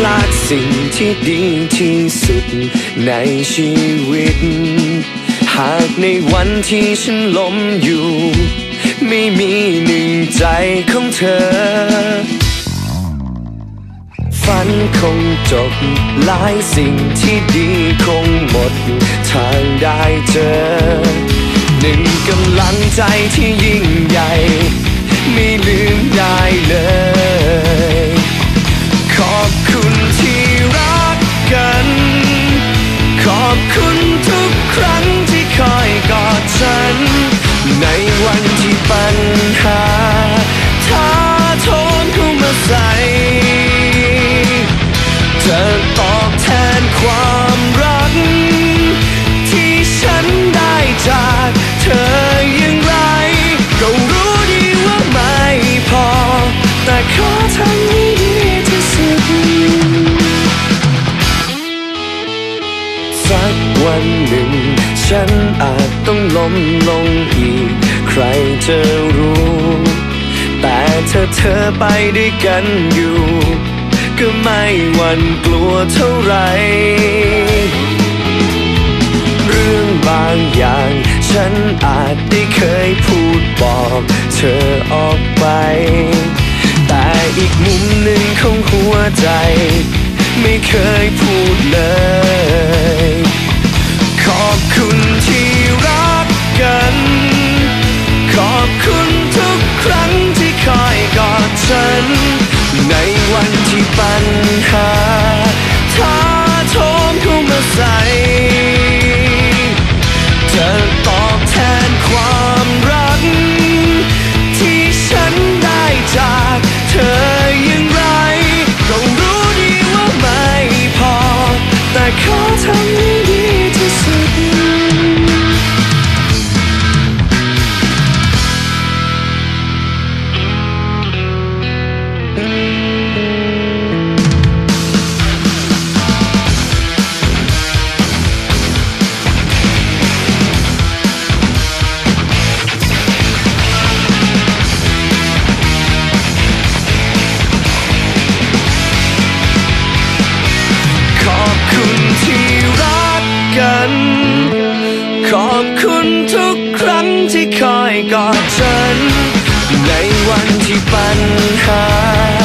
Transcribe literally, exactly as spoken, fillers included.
ลาดสิ่งที่ดีที่สุดในชีวิตหากในวันที่ฉันล้มอยู่ไม่มีหนึ่งใจของเธอฝันคงจบหลายสิ่งที่ดีคงหมดทางได้เจอหนึ่งกำลังใจที่ยิ่งใหญ่ไม่ลืมได้เลยขอบคุณที่รักกันขอบคุณทุกครั้งที่คอยกอดฉันในวันที่ปัญหาท้าโถมเข้ามาใส่เธอตอบแทนความรักที่ฉันได้จากเธออย่างไรก็รู้ดีว่าไม่พอแต่ขอทำให้ดีที่สุดสักวันหนึ่งฉันอาจต้องล้มลงอีกใครจะรู้แต่เธอเธอไปด้วยกันอยู่ก็ไม่หวั่นกลัวเท่าไรเรื่องบางอย่างฉันอาจได้เคยพูดบอกเธอออกไปแต่อีกมุมหนึ่งของหัวใจไม่เคยพูดเลยขอบคุณที่รักกันขอบคุณทุกครั้งที่คอยกอดฉันในวันที่ปัญหาท้าโถมเข้ามาใส่เธอตอบแทนความรักที่ฉันได้จากเธออย่างไรก็รู้ดีว่าไม่พอแต่ขอทำให้ดีที่สุดขอบคุณทุกครั้งที่คอยกอดฉันในวันที่ปัญหา